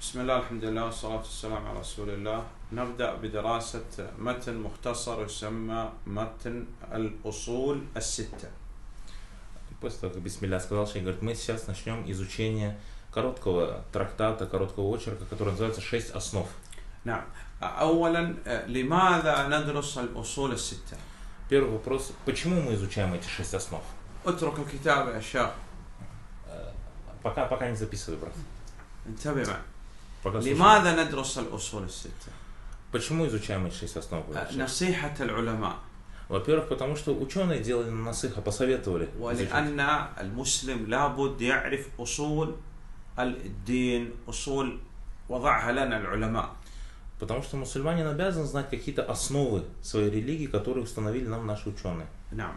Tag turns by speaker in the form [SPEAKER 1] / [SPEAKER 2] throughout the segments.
[SPEAKER 1] بسم الله الحمد لله والصلاة والسلام على رسول الله. نبدأ بدراسة متن مختصر يسمى متن الأصول الستة.
[SPEAKER 2] После того, как Бисмилля сказал, шейх говорит, мы сейчас начнем изучение короткого трактата, короткого очерка, который называется «Шесть основ».
[SPEAKER 1] نعم. أولا لماذا ندرس الأصول الستة؟
[SPEAKER 2] Первый вопрос, почему мы изучаем эти 6 основ?
[SPEAKER 1] اترك الكتاب يا شيخ.
[SPEAKER 2] Пока не записывай, брат.
[SPEAKER 1] انتبه معي.
[SPEAKER 2] Пока
[SPEAKER 1] لماذا ندرس الأصول الستة؟
[SPEAKER 2] Почему изучаем эти 6 основ?
[SPEAKER 1] نصيحة العلماء.
[SPEAKER 2] Во-первых, потому что ученые делали насыха, посоветовали.
[SPEAKER 1] ولأن المسلم لابد يعرف أصول الدين، أصول وضعها لنا العلماء.
[SPEAKER 2] Потому что мусульманин обязан знать какие-то основы своей религии, которые установили нам наши ученые.
[SPEAKER 1] نعم.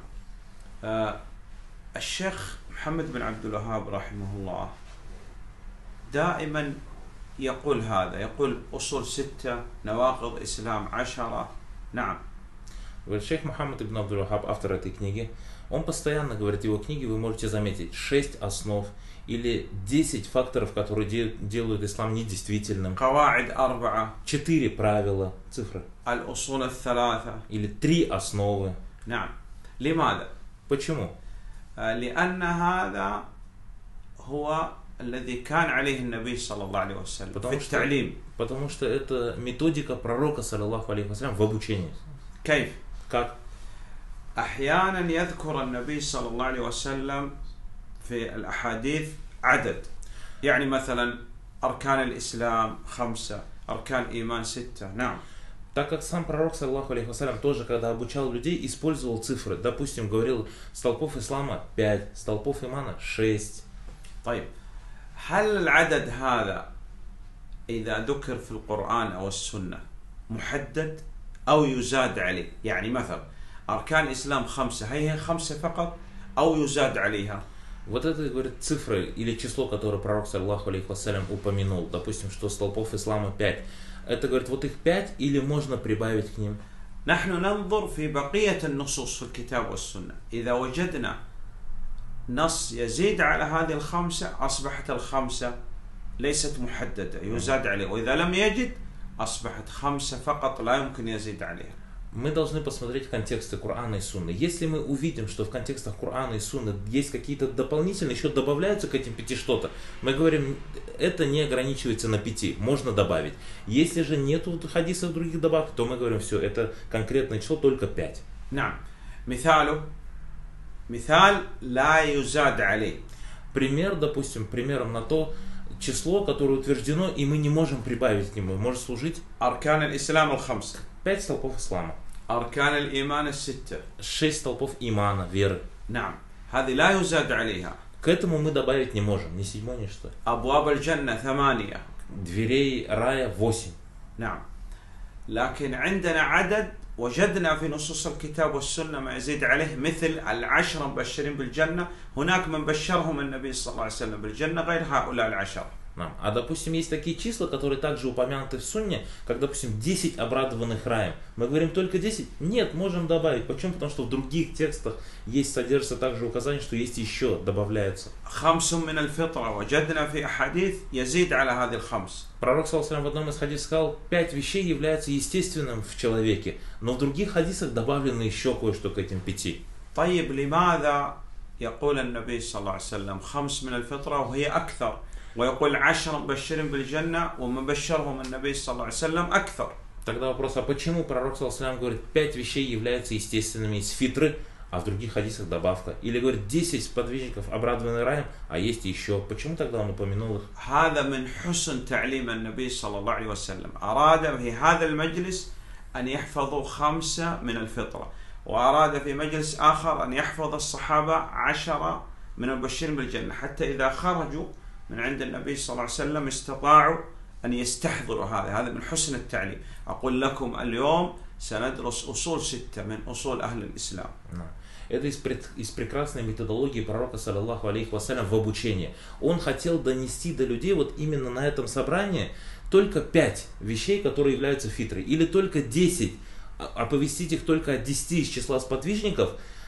[SPEAKER 1] الشيخ محمد بن عبد الوهاب رحمه الله دائما يقول هذا، يقول أصول 6 نواقض إسلام 10. نعم.
[SPEAKER 2] Шейх Мухаммад ибн Абдуль Вахаб, автор этой книги, он постоянно говорит в его книге, вы можете заметить, 6 основ или 10 факторов, которые делают ислам недействительным.
[SPEAKER 1] قواعد 4.
[SPEAKER 2] 4 правила, цифры.
[SPEAKER 1] الأصول 3.
[SPEAKER 2] Или 3 основы.
[SPEAKER 1] نعم. لماذا؟
[SPEAKER 2] Почему?
[SPEAKER 1] لأن هذا هو الذي كان عليه النبي صلى الله عليه وسلم في التعليم.
[SPEAKER 2] Потому что это методика пророка, саллаллаху алейхи вассалям, в обучении.
[SPEAKER 1] كيف؟
[SPEAKER 2] Как?
[SPEAKER 1] أحيانا يذكر النبي صلى الله عليه وسلم في الأحاديث عدد، يعني مثلا أركان الإسلام 5، أركان الإيمان 6. نعم.
[SPEAKER 2] Так как сам пророк, саллаллаху алейхи вассалям, тоже, когда обучал людей, использовал цифры. Допустим, говорил, столпов ислама 5, столпов имана 6.
[SPEAKER 1] طيب، هل العدد هذا إذا ذكر في القرآن أو السنة محدد أو يزاد عليه؟ يعني مثلا أركان الإسلام 5، هي 5 فقط أو يزاد عليها؟
[SPEAKER 2] Вот это, говорит, цифры или число, которое пророк, саллаллаху алейхи вассалям, упомянул. Допустим, что столпов ислама 5. Это, говорит, вот их 5 или можно прибавить к ним?
[SPEAKER 1] نحن ننظر في بقية النصوص في الكتاب والسنة. إذا وجدنا نص يزيد على هذه ال5 أصبحت ال5 ليست محددة، يزاد عليه. وإذا لم يجد أصبحت 5 فقط لا يمكن يزيد عليها.
[SPEAKER 2] Мы должны посмотреть контексты Корана и Сунны. Если мы увидим, что в контекстах Корана и Сунны есть какие-то дополнительные, еще добавляются к этим 5 что-то, мы говорим, это не ограничивается на 5, можно добавить. Если же нету хадисов других добавок, то мы говорим, все, это конкретное число, только 5.
[SPEAKER 1] نعم. مثال لا يزاد عليه.
[SPEAKER 2] Пример, допустим, примером на то число, которое утверждено, и мы не можем прибавить к нему, может служить
[SPEAKER 1] أركان الإسلام 5.
[SPEAKER 2] 5 столпов ислама.
[SPEAKER 1] أركان الإيمان 6.
[SPEAKER 2] 6 столпов имана, веры.
[SPEAKER 1] نعم. هذه لا يزاد عليها.
[SPEAKER 2] К этому мы добавить не можем, ни 7, ни 6.
[SPEAKER 1] أبواب الجنة 8.
[SPEAKER 2] Дверей рая 8.
[SPEAKER 1] نعم. لكن عندنا عدد وجدنا في نصوص الكتاب والسنة ما يزيد عليه، مثل 10 مبشرين بالجنة. هناك من بشرهم النبي صلى الله عليه وسلم بالجنة غير هؤلاء 10.
[SPEAKER 2] А допустим, есть такие числа, которые также упомянуты в Сунне, как, допустим, 10 обрадованных раем. Мы говорим только 10? Нет, можем добавить. Почему? Потому что в других текстах содержится также указание, что есть еще, добавляются.
[SPEAKER 1] 5 من الفطرة وجدنا في أحاديث يزيد على هذه ال5.
[SPEAKER 2] Пророк в одном из хадисов сказал, 5 вещей являются естественным в человеке, но в других хадисах добавлено еще кое-что к этим 5.
[SPEAKER 1] طيب لماذا يقول النبي صلى الله عليه وسلم 5 من الفطرة وهي أكثر، ويقول 10 مبشرين بالجنة ومبشرهم النبي صلى الله عليه وسلم أكثر؟
[SPEAKER 2] Тогда вопрос, а почему пророк говорит, 5 вещей являются естественными из фитры, а в других хадисах добавка? Или говорит, 10 сподвижников обрадованы раем, а есть еще. Почему тогда он упомянул их?
[SPEAKER 1] هذا من حسن تعليم النبي صلى الله عليه وسلم. أراد في هذا المجلس أن يحفظوا 5 من الفطرة، وأراد في مجلس آخر أن يحفظ الصحابة 10 من المبشرين بالجنة، حتى إذا خرجوا من عند النبي صلى الله عليه وسلم استطاعوا أن يستحضروا هذا من حسن التعليم. أقول لكم اليوم سندرس أصول 6 من أصول أهل الإسلام.
[SPEAKER 2] Это из прекрасной методологии пророка, саллаллаху алейхи вассалям, в обучении. Он хотел донести до людей вот именно на этом собрании только 5 вещей, которые являются фитрой, или только 10, оповестить их только о 10 из числа сподвижников,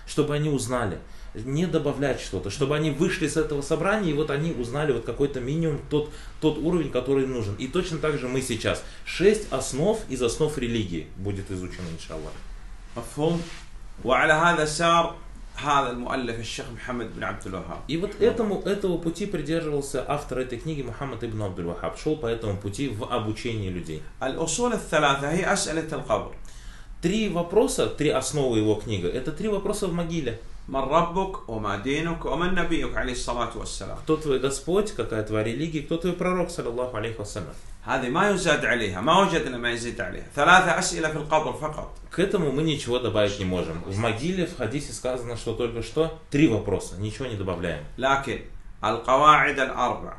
[SPEAKER 2] чтобы они узнали. Не добавлять что-то, чтобы они вышли с этого собрания, и вот они узнали вот какой-то минимум, тот уровень, который им нужен. И точно так же мы сейчас. 6 основ из основ религии будет изучено, иншаллах.
[SPEAKER 1] مفهوم. وعلى هذا سار هذا المؤلف الشيخ محمد بن عبد الوهاب.
[SPEAKER 2] И вот этого пути придерживался автор этой книги Мухаммад ибн Абдуль-Вахаб. Шел по этому пути в обучении людей.
[SPEAKER 1] الأصول الثلاثة هي أسئلة القبر.
[SPEAKER 2] 3 вопроса, 3 основы его книги, это 3 вопроса в могиле.
[SPEAKER 1] من ربك وما دينك ومن نبيك عليه الصلاة والسلام.
[SPEAKER 2] Кто твой Господь, какая твоя религия, кто твой пророк, саллаллаху алейхи вассалям.
[SPEAKER 1] هذه ما يزاد عليها، ما وجدنا ما يزيد عليها. 3 أسئلة في القبر فقط.
[SPEAKER 2] К этому мы ничего добавить не можем. В могиле, в хадисе сказано, что только что 3 вопроса, ничего не добавляем.
[SPEAKER 1] لكن القواعد الأربع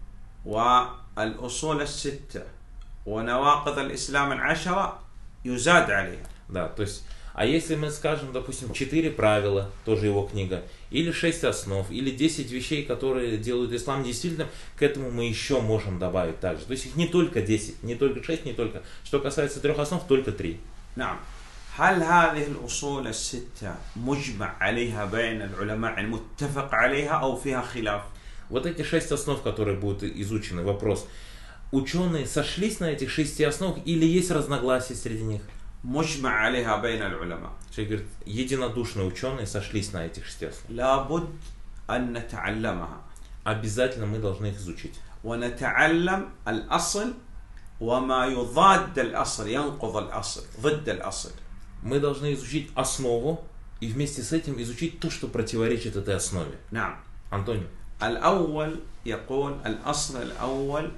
[SPEAKER 1] والأصول الستة ونواقض الإسلام 10 يزاد عليها.
[SPEAKER 2] Да, то есть, а если мы скажем, допустим, 4 правила, тоже его книга, или 6 основ, или 10 вещей, которые делают ислам действительно, к этому мы еще можем добавить также. То есть их не только 10, не только 6, не только. Что касается 3 основ, только 3.
[SPEAKER 1] نعم. هل هذه الأصول الستة مجمع عليها بين العلماء المتفق عليها أو فيها خلاف؟
[SPEAKER 2] Вот эти 6 основ, которые будут изучены, вопрос. Ученые сошлись на этих 6 основах или есть разногласия среди них?
[SPEAKER 1] مجمع عليها بين العلماء.
[SPEAKER 2] Человек говорит, единодушные ученые сошлись на этих 6 основ.
[SPEAKER 1] لابد أن نتعلمها.
[SPEAKER 2] Обязательно мы должны их изучить.
[SPEAKER 1] ونتعلم الأصل وما يضاد الأصل ينقض الأصل ضد الأصل.
[SPEAKER 2] Мы должны изучить основу и вместе с этим изучить то, что противоречит этой основе.
[SPEAKER 1] نعم.
[SPEAKER 2] Антонио.
[SPEAKER 1] الأول يقول الأصل الأول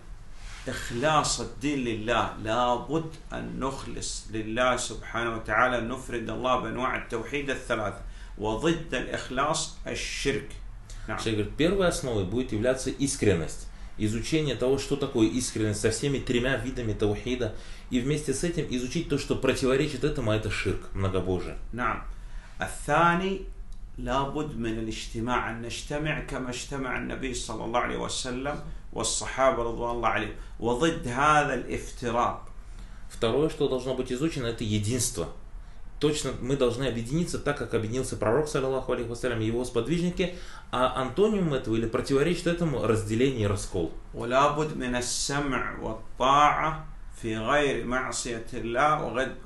[SPEAKER 1] إخلاص الدين لله. لابد أن نخلص لله سبحانه وتعالى، نفرد الله بأنواع التوحيد الثلاثة، وضد الإخلاص الشرك. نعم.
[SPEAKER 2] Человек говорит, первой основой будет являться искренность. Изучение того, что такое искренность со всеми 3 видами таухида. И вместе с этим изучить то, что противоречит этому, а это ширк, многобожие.
[SPEAKER 1] نعم. الثاني لابد من الاجتماع، أن نجتمع كما اجتمع النبي صلى الله عليه وسلم والصحابة رضوان الله عليهم، وضد هذا الافتراق.
[SPEAKER 2] Второе, что должно быть изучено, это единство. Точно мы должны объединиться так, как объединился пророк, саллаллаху алейхи вассалям, и его сподвижники, а антониум этого или противоречит этому разделение и раскол.
[SPEAKER 1] ولابد من السمع والطاعة في غير معصية الله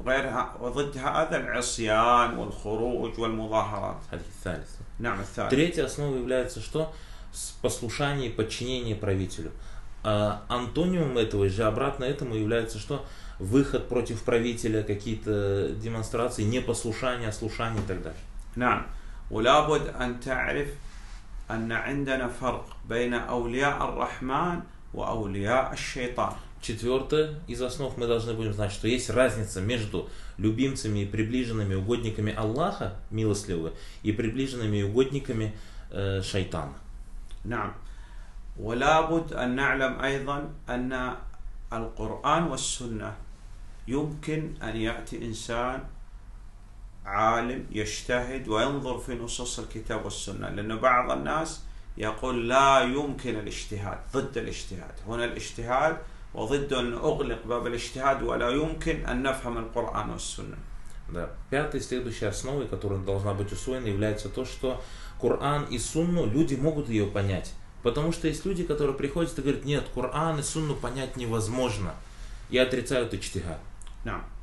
[SPEAKER 1] وضد هذا العصيان والخروج والمظاهرات. نعم. الثالث.
[SPEAKER 2] Третья основа является что? Послушание и подчинение правителю. А антониум этого же, обратно этому является что? Выход против правителя, какие-то демонстрации, непослушание, ослушание и так далее.
[SPEAKER 1] نعم. ولابد أن تعرف أن عندنا فرق بين أولياء الرحمن وأولياء الشيطان.
[SPEAKER 2] 4 из основ мы должны будем знать, что есть разница между любимцами и приближенными угодниками Аллаха, милостливого, и приближенными угодниками шайтана.
[SPEAKER 1] نعم. ولابد أن نعلم أيضا أن القرآن والسنة يمكن أن يأتي إنسان عالم يجتهد وينظر في نصوص الكتاب والسنة، لأن بعض الناس يقول لا يمكن الاجتهاد، ضد الاجتهاد. هنا الاجتهاد وضد أن أغلق باب الاجتهاد ولا يمكن أن نفهم القرآن والسنة.
[SPEAKER 2] Да. 5-й следующей основой, которая должна быть усвоена, является то, что Коран и Сунну, люди могут ее понять. Потому что есть люди, которые приходят и говорят, нет, Коран и Сунну понять невозможно. И отрицают иджтихад.
[SPEAKER 1] نعم.